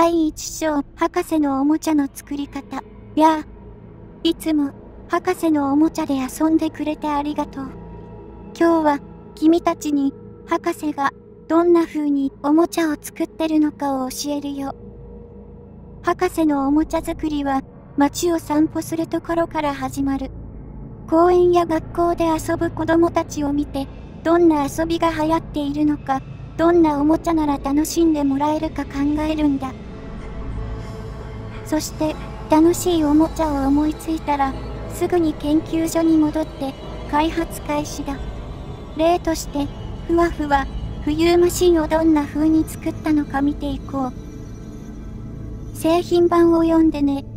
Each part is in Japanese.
第一章、博士のおもちゃの作り方。やあ、いつも博士のおもちゃで遊んでくれてありがとう。今日は君たちに博士がどんな風におもちゃを作ってるのかを教えるよ。博士のおもちゃ作りは街を散歩するところから始まる。公園や学校で遊ぶ子供たちを見て、どんな遊びが流行っているのか、どんなおもちゃなら楽しんでもらえるか考えるんだ。そして楽しいおもちゃを思いついたらすぐに研究所に戻って開発開始だ。例としてふわふわ浮遊マシンをどんな風に作ったのか見ていこう。製品版を読んでね。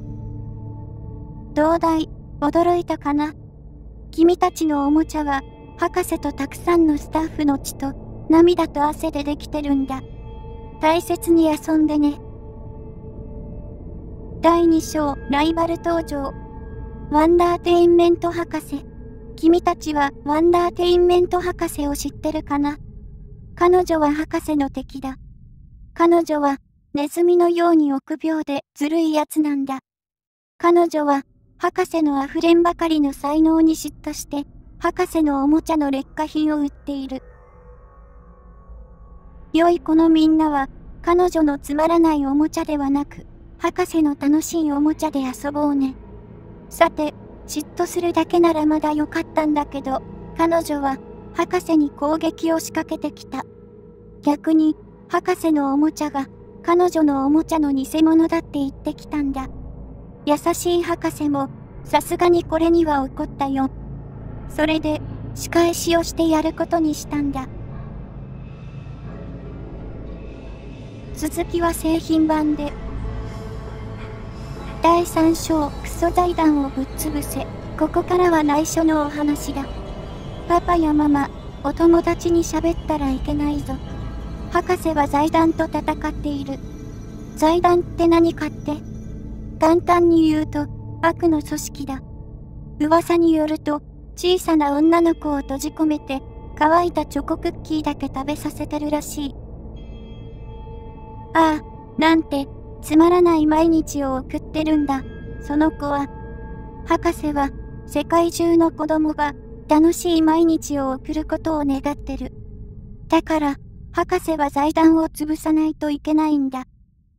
どうだい、驚いたかな。君たちのおもちゃは博士とたくさんのスタッフの血と涙と汗でできてるんだ。大切に遊んでね。第2章、ライバル登場。ワンダーテインメント博士。君たちはワンダーテインメント博士を知ってるかな。彼女は博士の敵だ。彼女はネズミのように臆病でずるいやつなんだ。彼女は博士のあふれんばかりの才能に嫉妬して博士のおもちゃの劣化品を売っている。良い子のみんなは彼女のつまらないおもちゃではなく博士の楽しいおもちゃで遊ぼうね。さて、嫉妬するだけならまだよかったんだけど、彼女は博士に攻撃を仕掛けてきた。逆に、博士のおもちゃが彼女のおもちゃの偽物だって言ってきたんだ。優しい博士もさすがにこれには怒ったよ。それで仕返しをしてやることにしたんだ。続きは製品版で。第3章、クソ財団をぶっ潰せ。ここからは内緒のお話だ。パパやママ、お友達に喋ったらいけないぞ。博士は財団と戦っている。財団って何かって？簡単に言うと、悪の組織だ。噂によると、小さな女の子を閉じ込めて、乾いたチョコクッキーだけ食べさせてるらしい。ああ、なんて、つまらない毎日を送ってるんだ、その子は。博士は、世界中の子供が楽しい毎日を送ることを願ってる。だから、博士は財団を潰さないといけないんだ。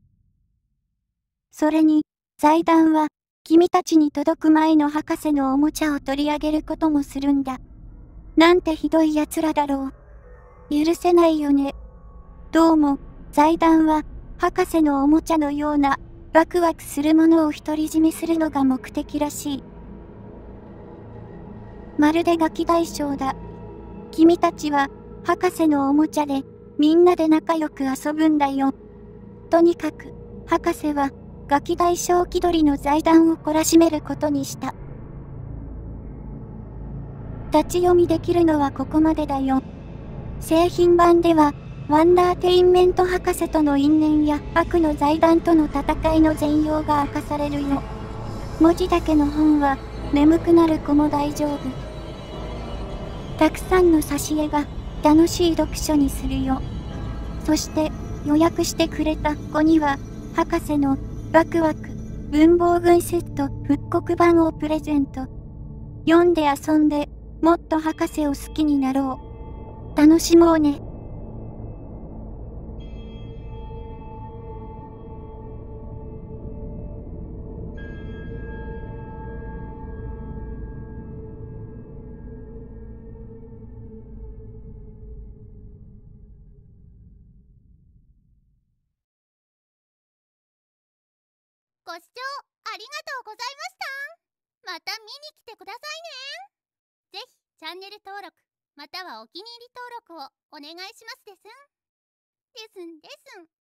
それに、財団は、君たちに届く前の博士のおもちゃを取り上げることもするんだ。なんてひどい奴らだろう。許せないよね。どうも、財団は、博士のおもちゃのような、ワクワクするものを独り占めするのが目的らしい。まるでガキ大将だ。君たちは、博士のおもちゃで、みんなで仲良く遊ぶんだよ。とにかく、博士は、ガキ大将気取りの財団を懲らしめることにした。立ち読みできるのはここまでだよ。製品版では、ワンダーテインメント博士との因縁や悪の財団との戦いの全容が明かされるよ。文字だけの本は眠くなる子も大丈夫。たくさんの挿絵が楽しい読書にするよ。そして予約してくれた子には博士のワクワク文房具セット復刻版をプレゼント。読んで遊んでもっと博士を好きになろう。楽しもうね。 ご視聴ありがとうございました。また見に来てくださいね。ぜひチャンネル登録またはお気に入り登録をお願いしますですん。ですんですん。